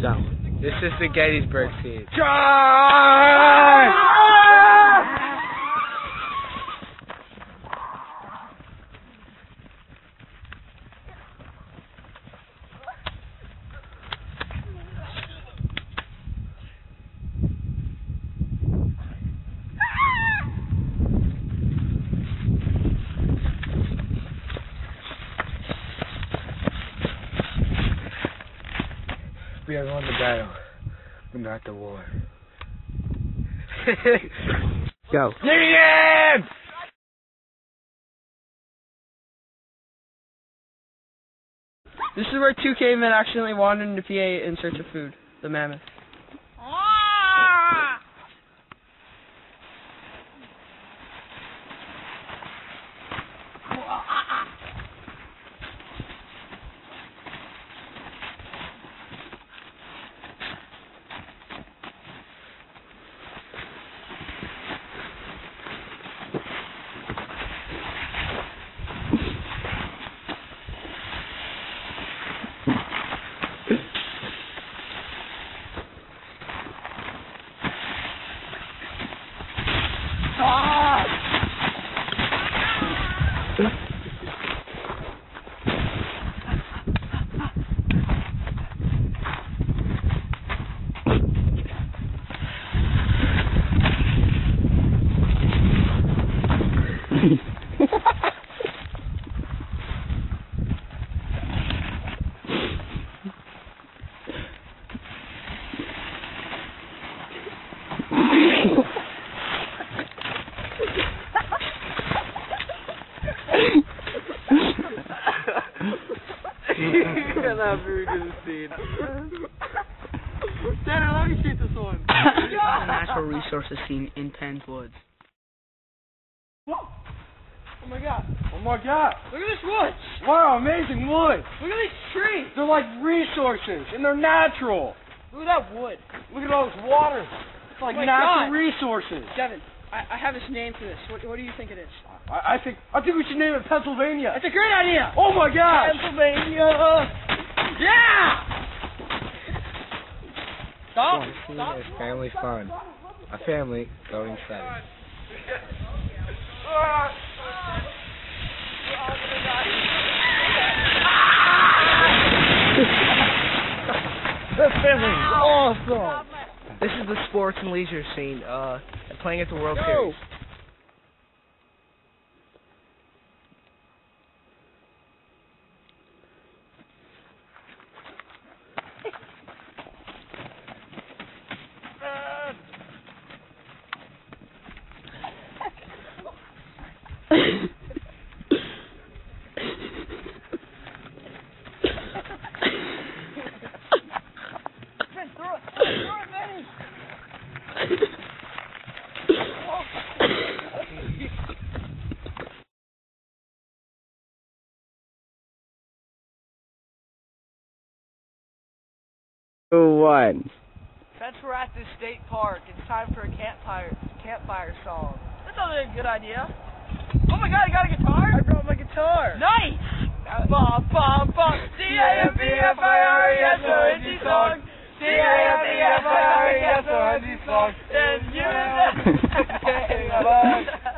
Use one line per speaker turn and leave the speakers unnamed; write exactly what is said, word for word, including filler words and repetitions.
Go. This is the Gettysburg scene.
Charge!
We have won the battle, but not the war. Go.
Union!
This is where two cavemen accidentally wandered into P A in search of food. The mammoth.
Not very good scene. Tanner, let me shoot this one.
This is a natural resources scene in Penn's Woods.
Whoa. Oh my god. Oh my god.
Look at this woods.
Wow, amazing wood.
Look at these trees.
They're like resources, and they're natural.
Look at that wood.
Look at all this water. It's like
Oh my
natural
God.
resources.
Devin, I, I have this name for this. What, what do you think it is?
I, I think I think we should name it Pennsylvania.
It's a great idea.
Oh my gosh.
Pennsylvania. Yeah. Stop.
This scene
Stop.
is family fun. A family going seven.
This family is awesome.
This is the sports and leisure scene, uh, playing at the World
Go.
Series.
One.
Since we're at the state park, it's time for a campfire campfire song.
That sounds like a good idea. Oh my god, I got a guitar.
I brought my guitar.
Nice. Bum bum bum. C A M P F I R E S O N G song. C A M P F I R E S O N G song. And you.